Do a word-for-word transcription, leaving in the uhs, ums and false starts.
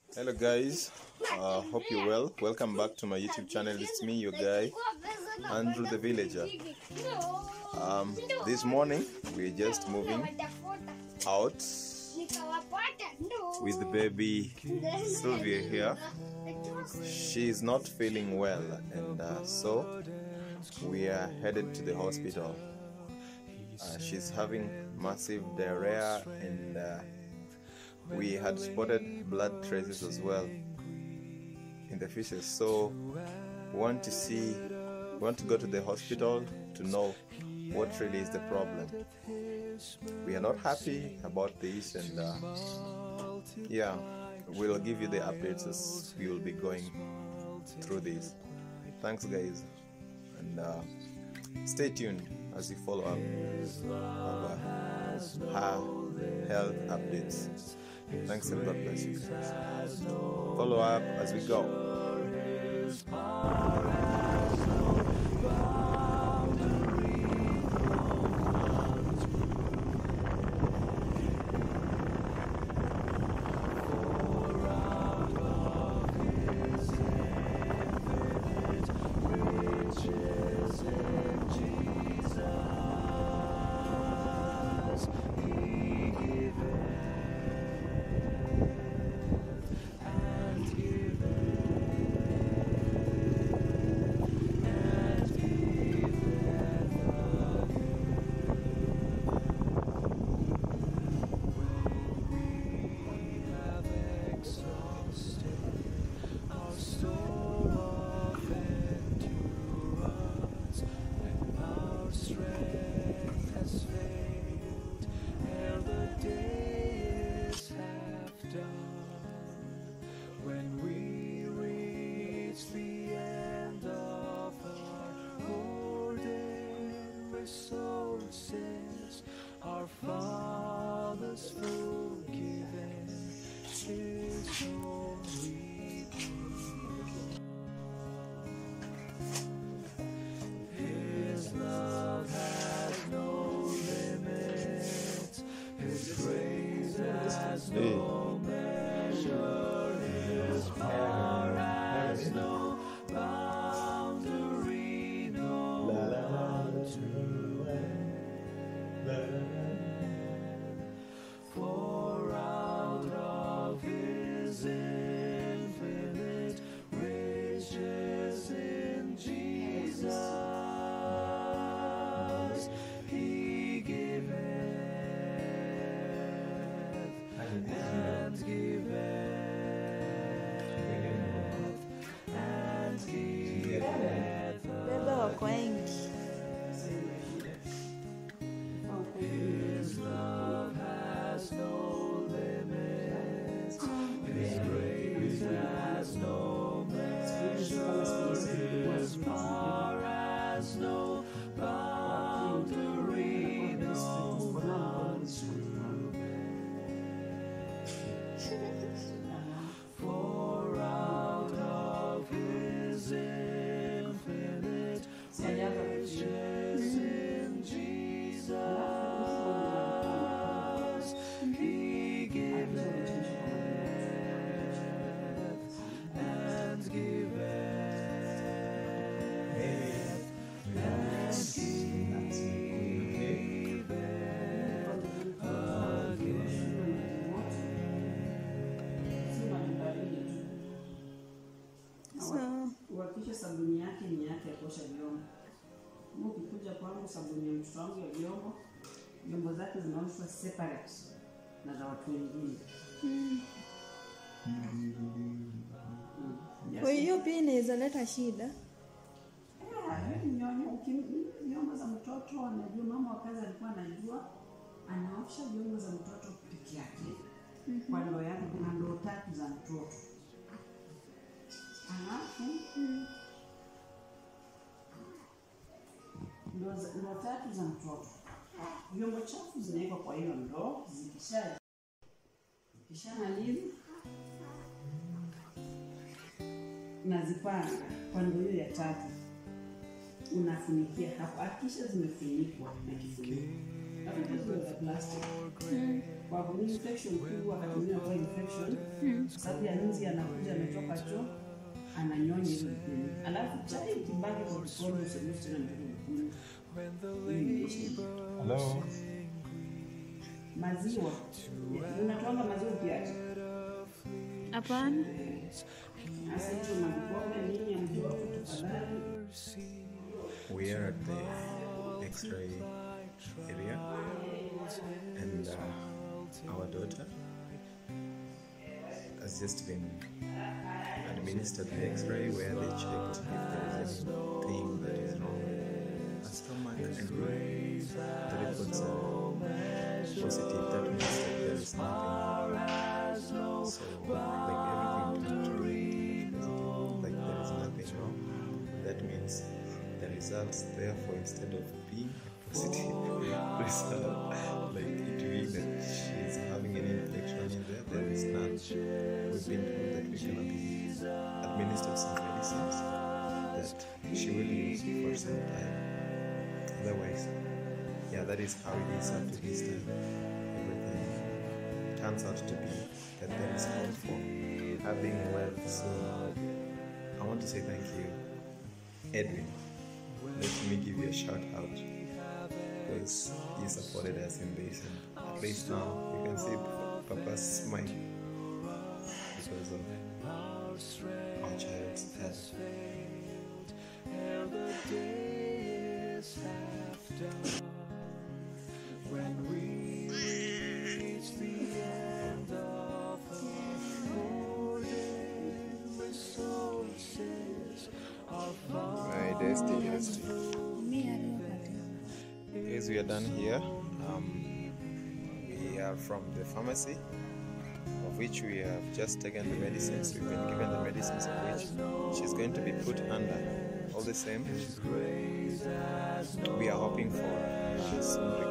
Hello guys, uh, hope you're well. Welcome back to my YouTube channel. It's me, your guy, Andrew the Villager. Um, this morning we're just moving out with the baby Sylvia here. She's not feeling well, and uh, so we are headed to the hospital. Uh, she's having massive diarrhea, and uh, we had spotted blood traces as well in the feces. So we want to see, we want to go to the hospital to know what really is the problem. We are not happy about this, and uh, yeah, we'll give you the updates as we will be going through this. Thanks guys, and uh, stay tuned as we follow up of uh, her health updates. Thanks and God bless you guys. Follow up as we go. Our Father's forgiven His holy people. His love has no limit. His grace has no measure. His power has no boundary, no one to end. For out of His infinite riches in Jesus, He giveth and giveth and giveth. His love has no limits. His grace has no measure. His power has no boundary, no one to bear. For out of His infinite riches in Jesus, He giveth and giveth and giveth again. Uhakikishe sabuni yake ni yake ya kuosha vyombo. Ukikuja kwangu sabuni ya mtoto wangu ya vyombo, vyombo zake zinaoshwa separate na za watu wengine. Mm. Kwa hiyo pia inaweza leta shida. Yeah, nyonyo vyombo za mtoto anajua, mama wa kazi alikuwa anajua anaosha vyombo za mtoto peke yake. Mm -hmm. Kwa ndoo yake kuna ndoo tatu za mtoto. Alafu mm. ndoo tatu za mtoto. Vyombo chafu zinawekwa kwa hiyo ndoo, zikisha zikishamaliza nazipanga kwa ndoo hiyo ya tatu. Unafunikia hapo, akisha zimefunikwa na kifuniko. Hizo za plastic. Kwa sababu infection tu wakati mwingine kwa infection. Sababu ya nzi anakuja ametoka choo ananyonya hizo vitu. Alafu chai kibaki kwa mkono usiruhusu na mkono. Hello. Maziwa. Unatoanga maziwa kiasi? Hapana. Sasa hicho maziwa nini ya mtoto tafadhali? We are at the X-ray area, and uh, our daughter has just been administered the X-ray where they checked if there is anything that is wrong with her stomach, and the reports are positive. That means that there is nothing. So, like everything to be positive, like there is nothing wrong. That means the results, therefore, instead of being a positive result, like it means that she's having any infection in there, there is none. We've been told that we're going to be administered some medicines that she will use for some time. Otherwise, yeah, that is how it is up to this time. Everything turns out to be that there is hope for her being well. So I want to say thank you, Edwin. Let me give you a shout out because you supported us in this, and at least now you can see Papa's smile because of our child's health. When we reach the end of the morning resources of My destiny, destiny. Yes, we are done here. Um, we are from the pharmacy, of which we have just taken the medicines. We've been given the medicines of which she's going to be put under. All the same, we are hoping for uh, some